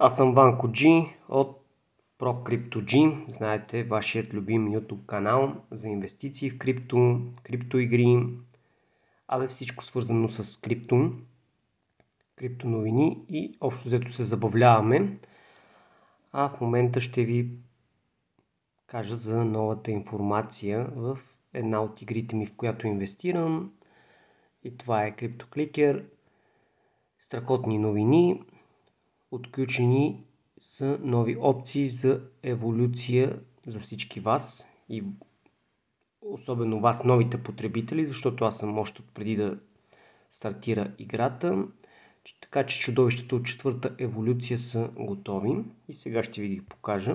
Аз съм Ванко G от ProCryptoG, знаете, вашият любим YouTube канал за инвестиции в крипто, криптоигри, всичко свързано с криптоновини и общо взето се забавляваме. В момента ще ви кажа за новата информация в една от игрите ми, в която инвестирам. И това е CryptoClicker. Страхотни новини. Отключени са нови опции за еволюция за всички вас и особено вас, новите потребители, защото аз съм още преди да стартира играта. Така че чудовищата от четвърта еволюция са готови и сега ще ви ги покажа.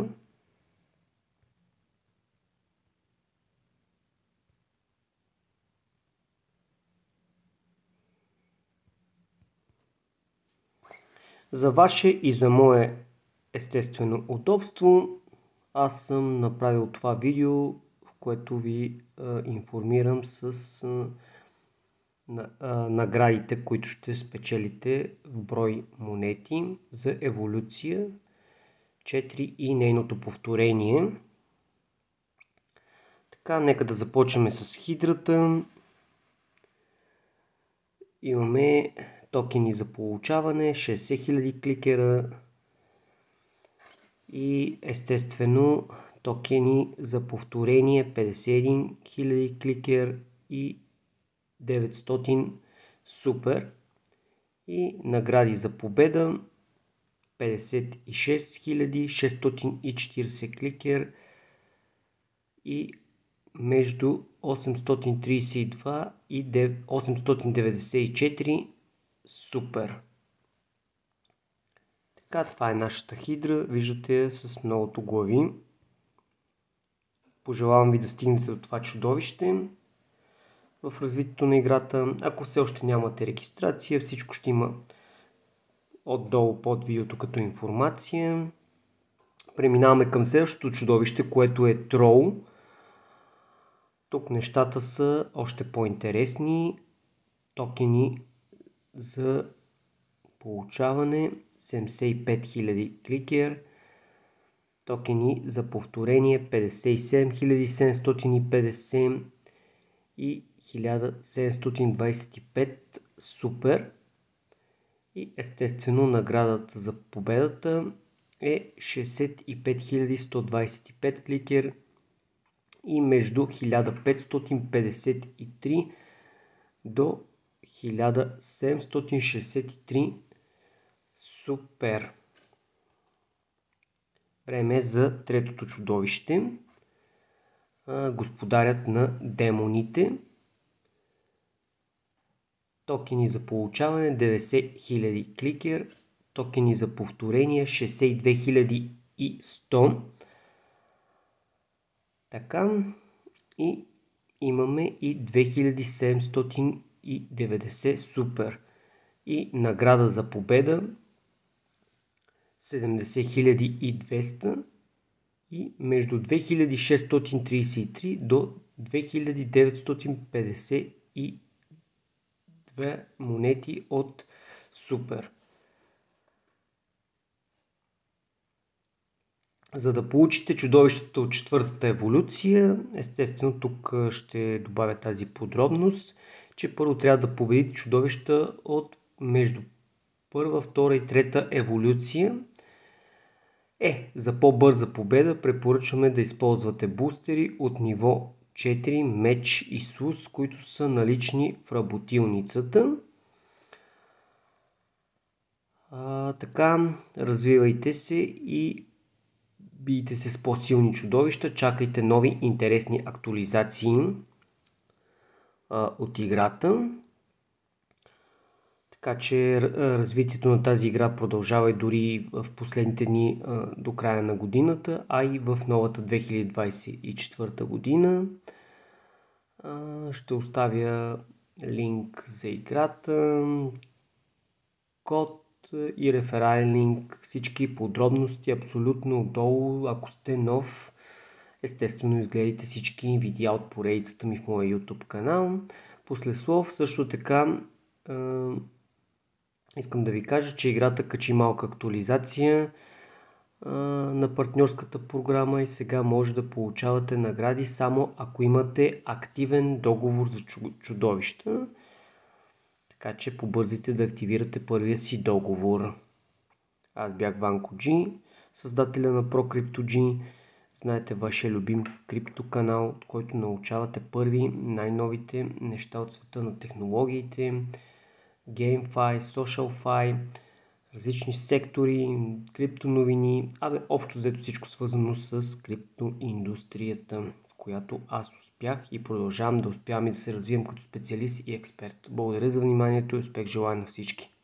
За ваше и за мое естествено удобство, аз съм направил това видео, в което ви информирам с наградите, които ще спечелите в брой монети за еволюция 4 и нейното повторение. Така, нека да започнем с хидрата. Имаме токени за получаване, 60 000 кликера и естествено токени за повторение, 51 000 кликер и 900 супер, и награди за победа 56 640 кликер и между 832 и 894 супер. Така, това е нашата хидра, виждате я с многото глави. Пожелавам ви да стигнете до това чудовище в развитието на играта. Ако все още нямате регистрация, всичко ще има отдолу под видеото като информация. Преминаваме към следващото чудовище, което е Трол. Тук нещата са още по-интересни. Токени за получаване 75 000 кликер. Токени за повторение 57 750 и 1725 супер. И естествено наградата за победата е 65 125 кликер и между 1553 до 1763 супер. Време за третото чудовище. Господарят на демоните. Токени за получаване 90 000 кликер. Токени за повторение 62 100. Така. И имаме и 2790 супер. И награда за победа 70 200 и между 2633 до 2952 монети от супер. За да получите чудовищата от четвъртата еволюция, естествено тук ще добавя тази подробност, че първо трябва да победите чудовища от между първа, втора и трета еволюция. За по-бърза победа препоръчваме да използвате бустери от ниво 4, меч и слус, които са налични в работилницата. Така, развивайте се и бийте се с по-силни чудовища, чакайте нови интересни актуализации от играта. Така че развитието на тази игра продължава и дори в последните дни до края на годината, а и в новата 2024 година. Ще оставя линк за играта, код и реферален линк, всички подробности абсолютно отдолу. Ако сте нов, естествено изгледайте всички видеа от поредицата ми в моя YouTube канал. Послеслов също така искам да ви кажа, че играта качи малка актуализация на партньорската програма и сега може да получавате награди само ако имате активен договор за чудовища. Така че побързайте да активирате първия си договор. Аз бях Ванко G, създателя на ProCryptoG. Знаете, вашия любим криптоканал, от който научавате първи най-новите неща от света на технологиите, GameFi, SocialFi, различни сектори, криптоновини, общо взето всичко свързано с криптоиндустрията, в която аз успях и продължавам да успявам и да се развивам като специалист и експерт. Благодаря за вниманието и успех желая на всички!